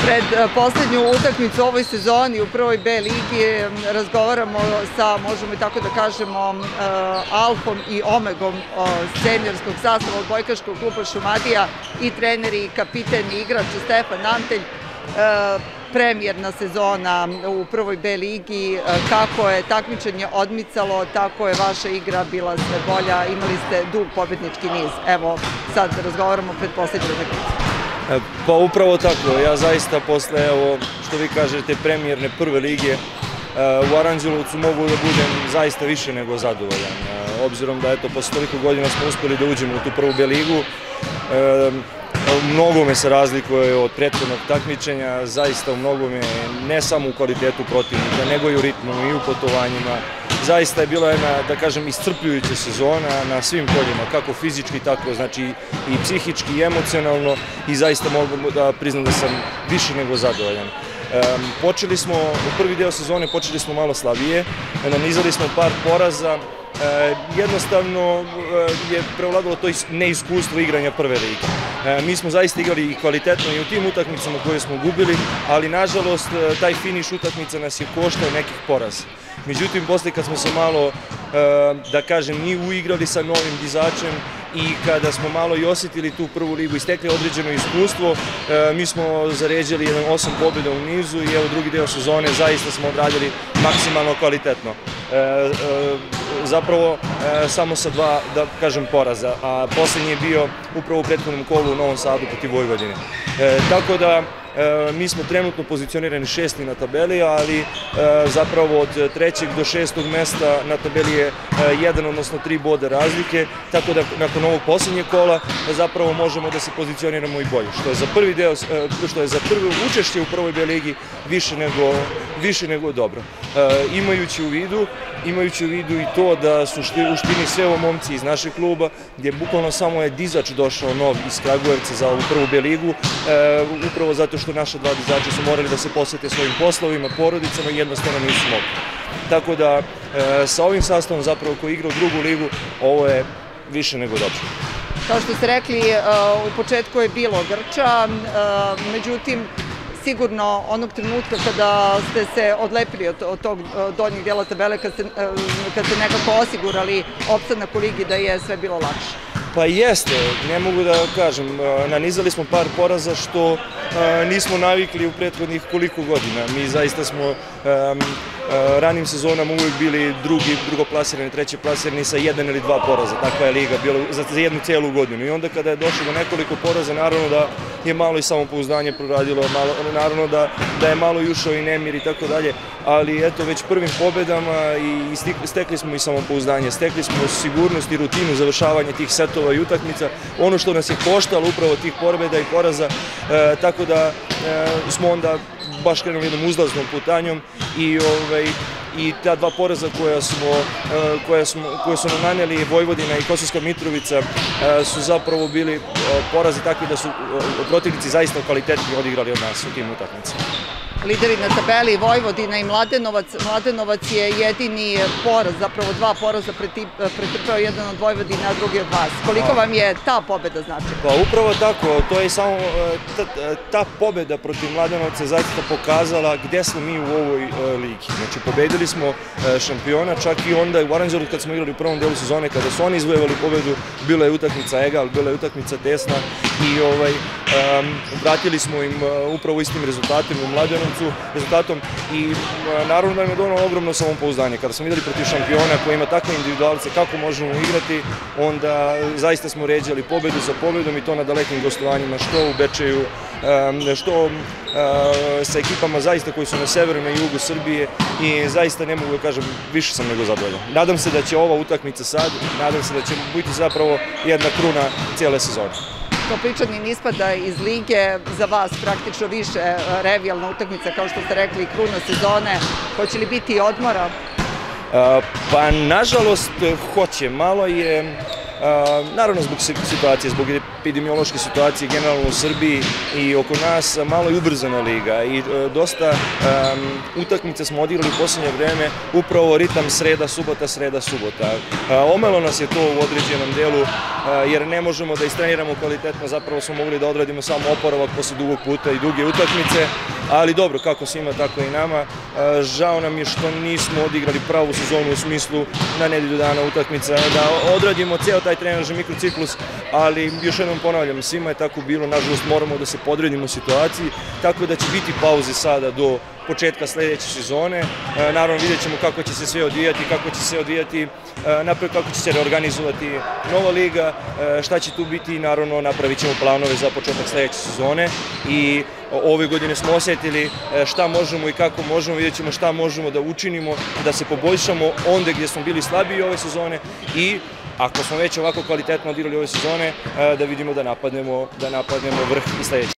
Pred poslednju utakmicu u ovoj sezoni u prvoj B ligi razgovaramo sa, možemo i tako da kažemo, alfom i omegom seniorskog sastava odbojkaškog kluba Šumadija i trener i kapiten i igrač Stefan Antelj. Premijerna sezona u prvoj B ligi, kako je takmičenje odmicalo, tako je vaša igra bila sve bolja, imali ste dug pobednički niz. Evo, sad razgovaramo pred poslednju utakmicu. Pa upravo tako, ja zaista posle, evo, što vi kažete, premijerne prve lige u Aranđelovcu mogu da budem zaista više nego zadovoljan. Obzirom da, eto, posle toliko godina smo uspeli da uđemo u tu prvu B ligu, mnogome se razlikuje od prethodnog takmičenja, zaista u mnogome, ne samo u kvalitetu protivnika, nego i u ritmu i u putovanjima. Zaista je bila jedna, da kažem, iscrpljujuća sezona na svim poljima, kako fizički, tako znači i psihički i emocionalno, i zaista mogu da priznam da sam više nego zadovoljan. Počeli smo, u prvi deo sezone počeli smo malo slabije, nanizali smo par poraza, jednostavno je prevladalo to neiskustvo igranja prve lige. Mi smo zaista igrali i kvalitetno i u tim utakmicama koje smo gubili, ali nažalost taj finiš utakmica nas je koštao nekih poraza. Međutim, posle kad smo se malo, da kažem, i uigrali sa novim dizačem i kada smo malo i osjetili tu prvu ligu i stekli određeno iskustvo, mi smo zaređali 8 pobjeda u nizu i evo drugi deo sezone zaista smo odradili maksimalno kvalitetno. Zapravo samo sa 2, da kažem, poraza, a poslednji je bio upravo u prethodnom kolu u Novom Sadu protiv Vojvodine. Tako da mi smo trenutno pozicionirani 6. na tabeli, ali zapravo od 3. do 6. mesta na tabeli je 1, odnosno 3 boda razlike, tako da nakon ovog posljednjeg kola zapravo možemo da se pozicioniramo i bolje, što je za prvo učešće u prvoj B ligi više nego dobro. Imajući u vidu i to da su u suštini sve ovo momci iz našeg kluba, gdje bukvalno samo je dizač došao nov iz Kragujevca za ovu prvu B ligu, upravo zato što naša 2 dizača su morali da se posvete svojim poslovima, porodicama i jednostavno nisu mogli. Tako da sa ovim sastavom zapravo koji igra u drugu ligu, ovo je više nego dobro. Kao što ste rekli, u početku je bilo grča, međutim, sigurno onog trenutka kada ste se odlepili od tog donjeg dela tabele, kad ste nekako osigurali opstanak u ligi, da je sve bilo lakše. Pa jeste, ne mogu da kažem, nanizali smo par poraza što nismo navikli u prethodnih koliko godina. Mi zaista smo ranim sezonama uvijek bili drugoplasirani, trećeplasirani sa 1 ili 2 poraza. Takva je liga bila za jednu cijelu godinu. I onda kada je došlo do nekoliko poraza, naravno da je malo i samopouzdanje proradilo, naravno da je malo i ušao i nemir i tako dalje, ali eto, već prvim pobedama i stekli smo i samopouzdanje, stekli smo sigurnost i rutinu završavanja tih setova i utakmica, ono što nas je koštalo upravo tih pobeda i poraza, tako da smo onda baš krenuli jednom uzlaznom putanjom i ta 2 poraza koje su nam naneli Vojvodina i Kosovska Mitrovica su zapravo bili porazi takvi da su protivnici zaista kvalitetnije odigrali od nas u tim utakmicama. Lideri na tabeli Vojvodina i Mladenovac. Mladenovac je jedini poraz, zapravo 2 poraza pretrpeo, jedan od Vojvodina, a drugi od vas. Koliko vam je ta pobeda znači? Pa upravo tako, to je samo ta pobeda protiv Mladenovca zaista pokazala gde smo mi u ovoj ligi. Znači, pobedili smo šampiona, čak i onda u Aranđelovcu kad smo igrali u prvom delu sezone, kada su oni izvojevali pobedu, bila je utakmica egal, bila je utakmica tesna i vratili smo im upravo istim rezultatima u Mladenovcu i naravno da nam je donalo ogromno samopouzdanje. Kada smo videli protiv šampiona koji ima takve individualce kako možemo igrati, onda zaista smo ređali pobedu za pobedom i to na dalekim gostovanjima, što u Bečeju, što sa ekipama zaista koji su na severu i na jugu Srbije i zaista ne mogu da kažem, više sam nego zadovoljan. Nadam se da će ova utakmica sad, nadam se da će biti zapravo jedna kruna cijele sezone. Topličanin ispada iz lige, za vas praktično više revijalna utakmica, kao što ste rekli, kruna sezone. Hoće li biti odmora? Pa nažalost hoće. Malo je naravno zbog situacije, zbog epidemiološke situacije generalno u Srbiji i oko nas, malo je ubrzana liga i dosta utakmica smo odigrali u posljednje vreme, upravo ritam sreda, subota. Omelo nas je to u određenom delu, jer ne možemo da istreniramo kvalitetno, zapravo smo mogli da odradimo samo oporavak posle dugog puta i duge utakmice, ali dobro, kako svima, tako i nama. Žao nam je što nismo odigrali pravu sezonu u smislu na nedelju dana utakmica, da odradimo ceo taj trenažni mikrociklus, ali još jednom ponavljam, svima je tako bilo, nažalost moramo da se podredimo situaciji, tako da će biti pauze sada do početka sledeće sezone. Naravno vidjet ćemo kako će se sve odvijati, napred kako će se reorganizovati nova liga, šta će tu biti, naravno napravit ćemo planove za početak sledeće sezone i ove godine smo osetili šta možemo i kako možemo, vidjet ćemo šta možemo da učinimo, da se poboljšamo onda gdje smo bili slabiji ove sezone i ako smo već ovako kvalitetno odigrali ove sezone, da vidimo da napadnemo vrh i sledeće.